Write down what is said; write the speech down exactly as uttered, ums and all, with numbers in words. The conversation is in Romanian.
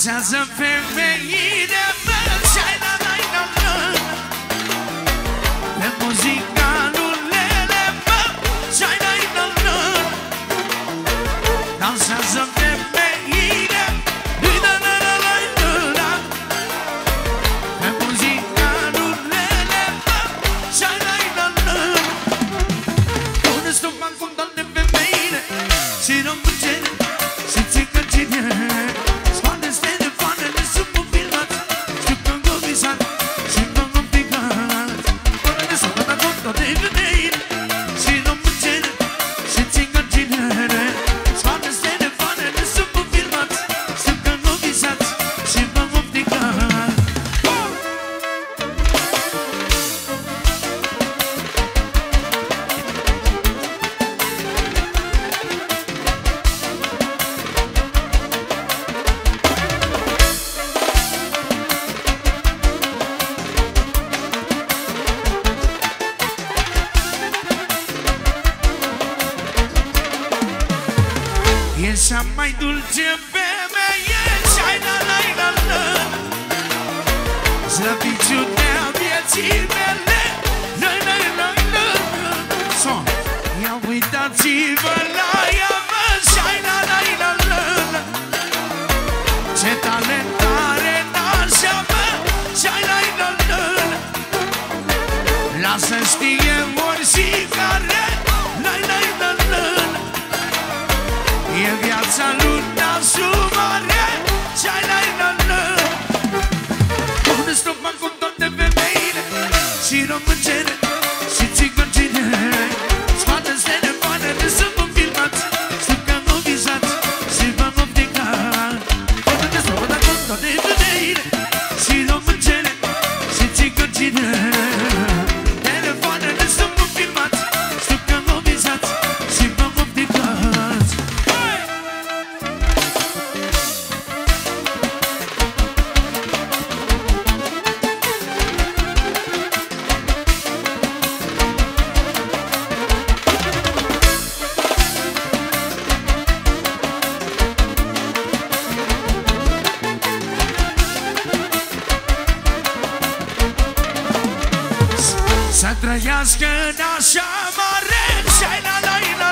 Dansează femeile, mă, și-ai la la la la. Pe muzica lulele, mă, și-ai la la la. Dansează femeile, la la la la la la. Pe muzica lulele, mă, și-ai la la la. Pune stopan cu toate femeile și rămâncene și țigăcine. E cea mai dulce femeie, și-ai la la la la. Slăbiciunea vieții mele, la la la la. Son, ia uitați-vă la ea, mă, și-ai la la la la la. Ce talent are nașa, mă, și-ai la la la la. Lasă știe oricare, la la la la la. E viața lui nașul mare, și-ai la la la. Pune stopan cu toate femeile și româncene și țigăncine. Scoate telefoanele să vă filmați, știu că mă vizați și v-am obligat. Pune stopan cu toate femeile și româncene și țigăncine. Telefoanele să vă filmați, știu că mă vizați și v-am obligat. Să trăiască în așa mare, și-ai la la la